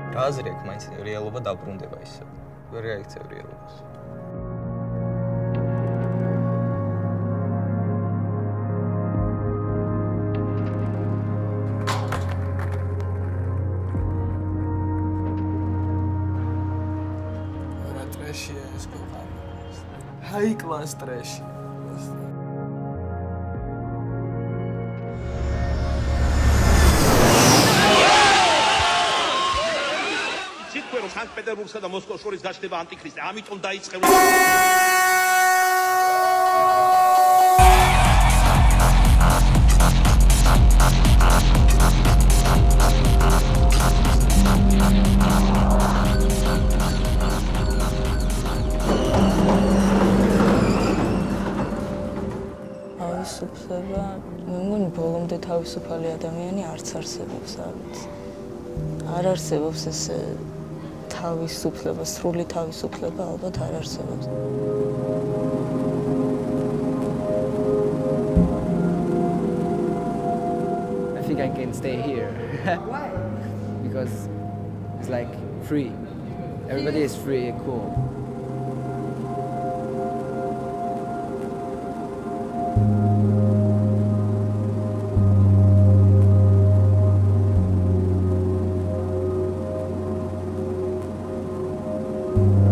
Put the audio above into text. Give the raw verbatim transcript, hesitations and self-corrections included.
რა აზრი აქვს მაინც რეალობა დაბრუნდება ისე. ვერ გაიქცევ რეალობას. რა ტრეშია ეს ქვეყანა. High class ტრეში. სანქტ-პეტერბურგსა და მოსკოვს შორის გაჩნდება ანტიქრისტი, ამიტომ დაიწყება თავისუფლება, მე მგონი ბოლომდე თავისუფალი ადამიანი არც არსებობს, არ ვიცი. არ არსებობს ეს თავისუფლება, სრული თავისუფლება ალბათ არ არსებობს. I think I can stay here. Why? Because it's like free. Everybody is free and cool. Thank you.